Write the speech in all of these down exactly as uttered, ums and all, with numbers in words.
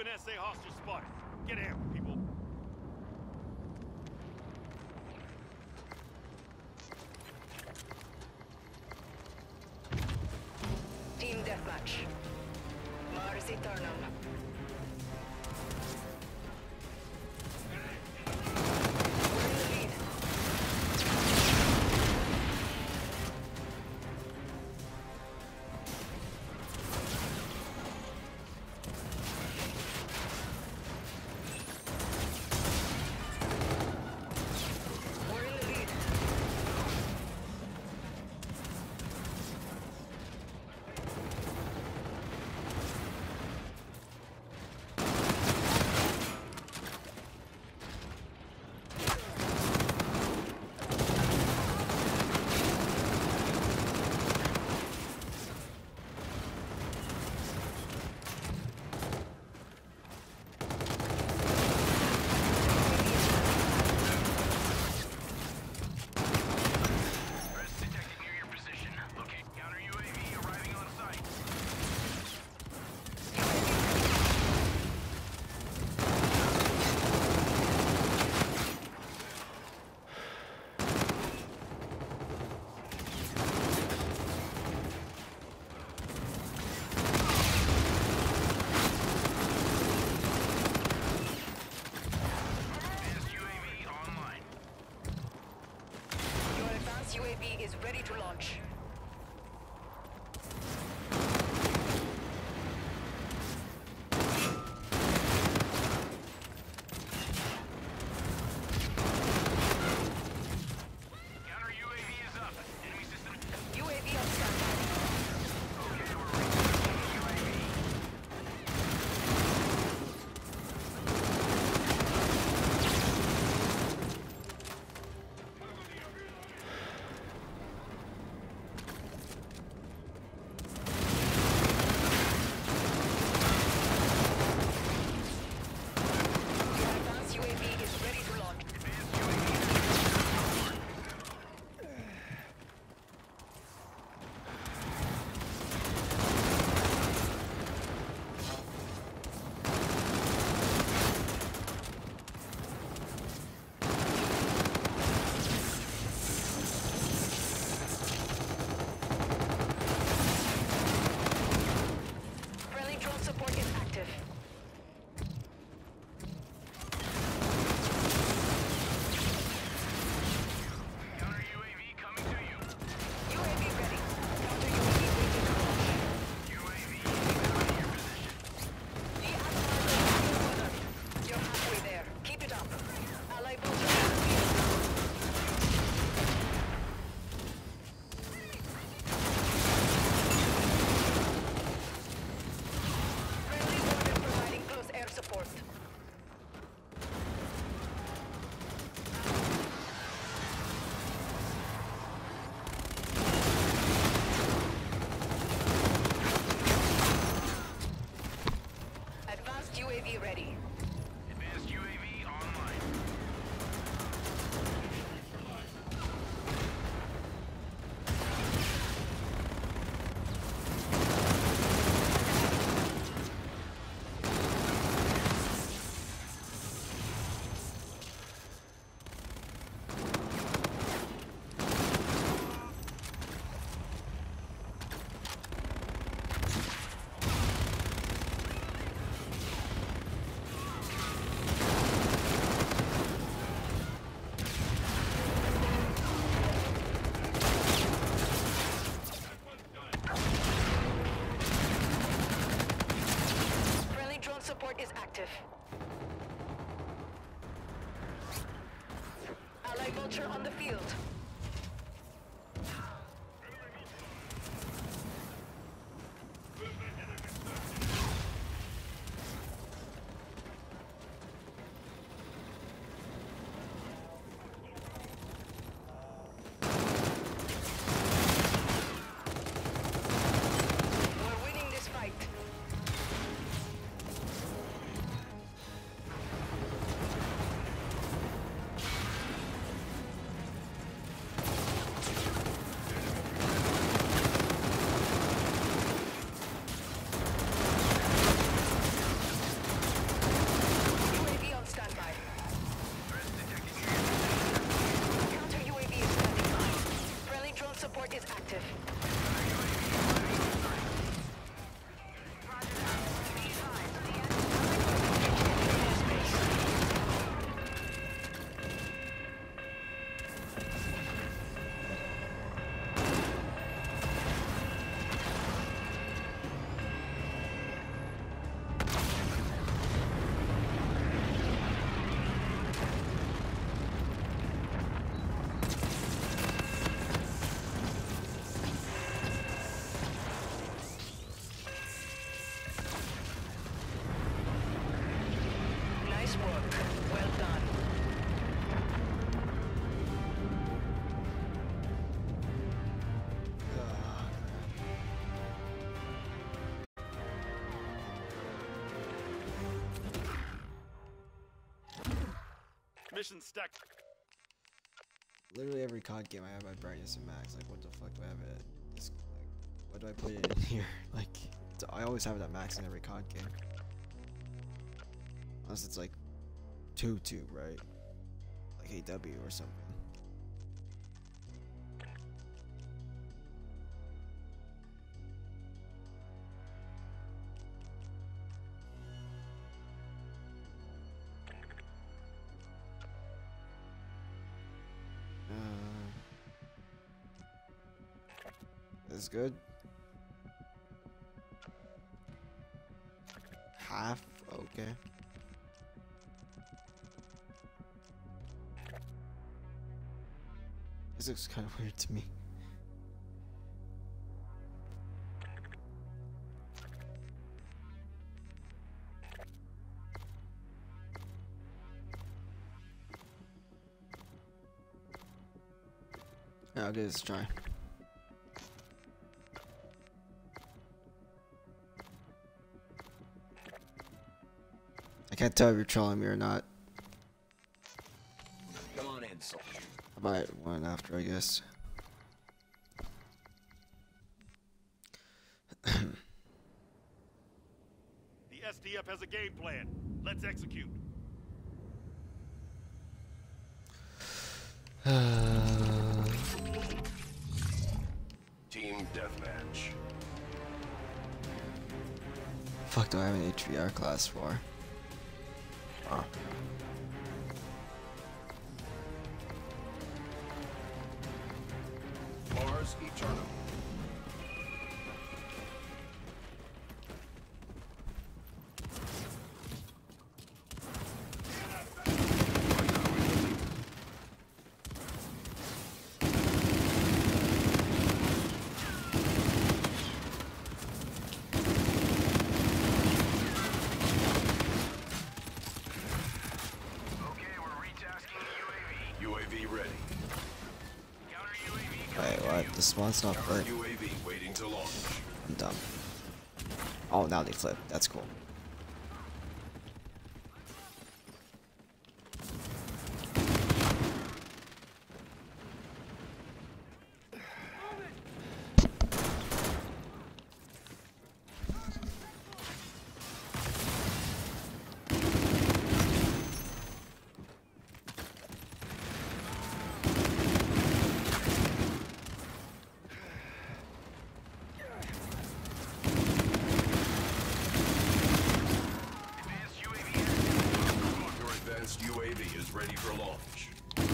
U N S A hostage spotted. Get him, people. Team deathmatch. Mars Eternum. U A V is ready to launch. Counter U A V is up. Enemy system. U A V on standby. Okay, we're ready. U A V. U A V ready. Advanced U A V online. Support is active. Allied vulture on the field. We're winning this fight. Mission stacked. Literally every C O D game I have my brightness in max. Like, what the fuck do I have it at? This, like, why do I put it in here? Like, it's, I always have it at max in every C O D game. Unless it's like two two, right? Like A W or something. Is good. Half, okay. This looks kind of weird to me. Yeah, I'll give this a try. I can't tell if you're trolling me or not. Come on in, soldier. I might one after, I guess. The S D F has a game plan. Let's execute. Team deathmatch. Fuck do I have an H V R class for? Huh. Mars Eternal. Wait, what? The spawn's not flip. U A V waiting to launch. I'm dumb. Oh, now they flip. That's cool. U A V is ready for launch.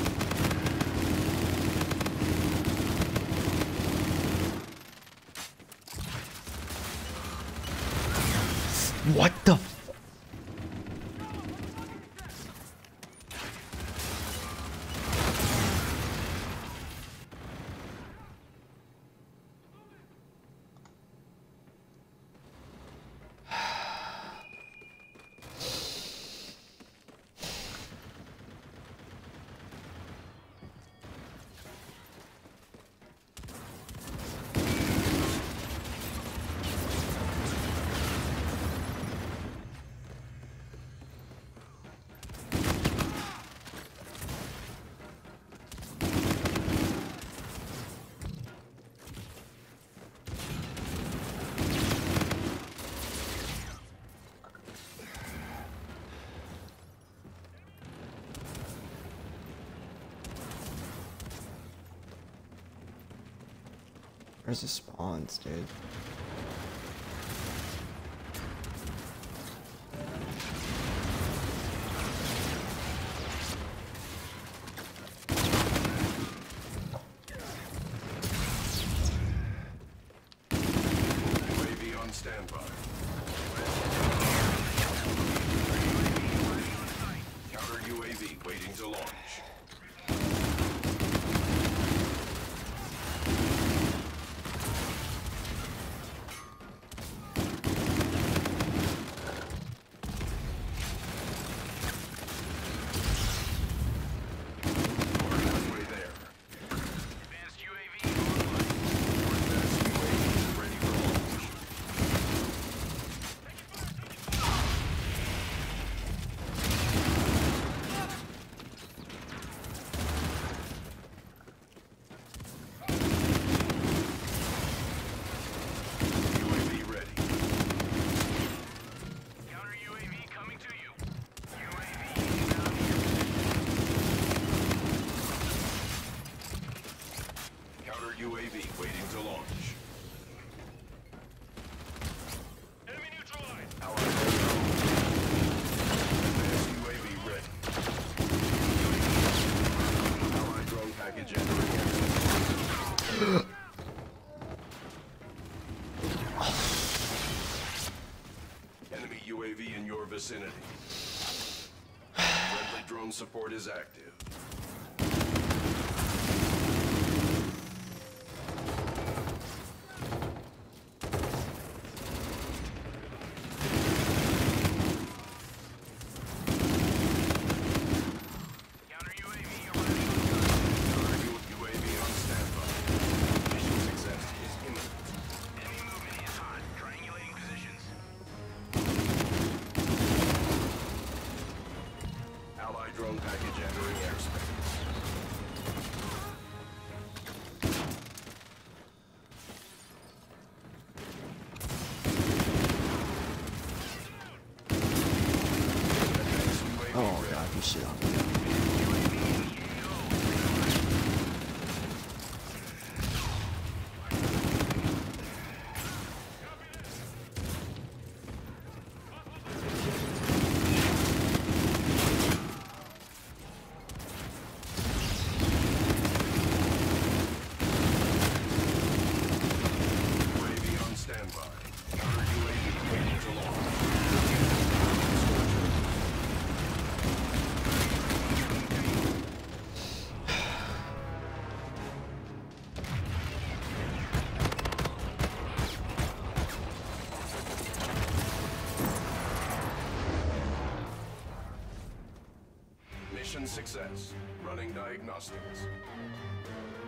What the f- Where's the spawns, dude? U A V on standby. Counter U A V waiting to launch. in your vicinity. Friendly drone support is active. Drone package entering airspace. Oh god, you shit on me. Mission success. Running diagnostics.